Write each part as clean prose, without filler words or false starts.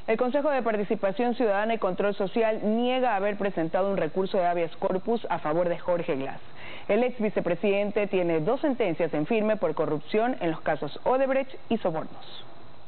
El Consejo de Participación Ciudadana y Control Social niega haber presentado un recurso de habeas corpus a favor de Jorge Glass. El ex vicepresidente tiene 2 sentencias en firme por corrupción en los casos Odebrecht y sobornos.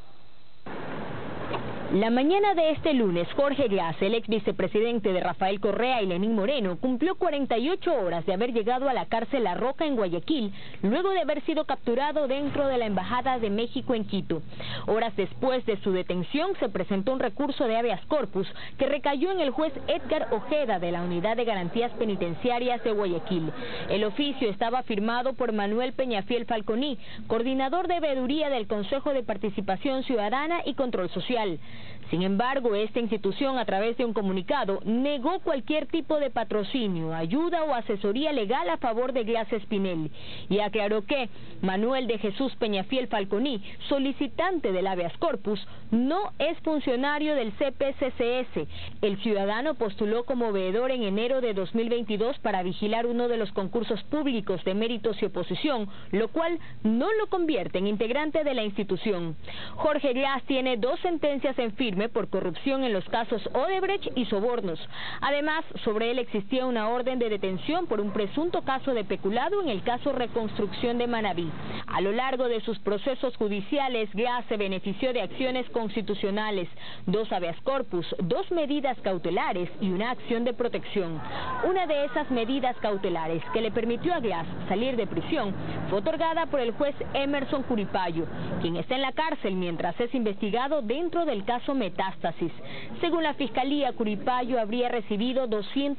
La mañana de este lunes, Jorge Glass, el ex vicepresidente de Rafael Correa y Lenín Moreno, cumplió 48 horas de haber llegado a la cárcel La Roca en Guayaquil, luego de haber sido capturado dentro de la Embajada de México en Quito. Horas después de su detención, se presentó un recurso de habeas corpus que recayó en el juez Edgar Ojeda de la Unidad de Garantías Penitenciarias de Guayaquil. El oficio estaba firmado por Manuel Peñafiel Falconi, coordinador de veeduría del Consejo de Participación Ciudadana y Control Social. Sin embargo, esta institución, a través de un comunicado, negó cualquier tipo de patrocinio, ayuda o asesoría legal a favor de Glass Espinel y aclaró que Manuel de Jesús Peñafiel Falconi, solicitante del habeas corpus, no es funcionario del CPCCS. El ciudadano postuló como veedor en enero de 2022 para vigilar uno de los concursos públicos de méritos y oposición, lo cual no lo convierte en integrante de la institución. Jorge Glass tiene 2 sentencias en firme por corrupción en los casos Odebrecht y sobornos. Además, sobre él existía una orden de detención por un presunto caso de peculado en el caso Reconstrucción de Manabí. A lo largo de sus procesos judiciales, Glass se benefició de acciones constitucionales, 2 habeas corpus, 2 medidas cautelares y una acción de protección. Una de esas medidas cautelares que le permitió a Glass salir de prisión fue otorgada por el juez Emerson Curipayo, quien está en la cárcel mientras es investigado dentro del caso Metástasis. Según la Fiscalía, Curipayo habría recibido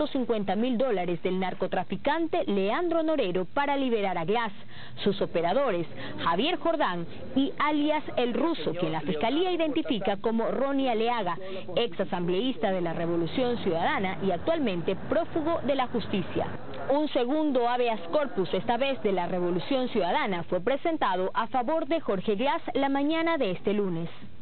$250.000 del narcotraficante Leandro Norero para liberar a Glass. Sus operadores, Javier Jordán y alias El Ruso, quien la Fiscalía identifica como Ronnie Aleaga, ex asambleísta de la Revolución Ciudadana y actualmente prófugo de la justicia. Un segundo habeas corpus, esta vez de la Revolución Ciudadana, fue presentado a favor de Jorge Glass la mañana de este lunes.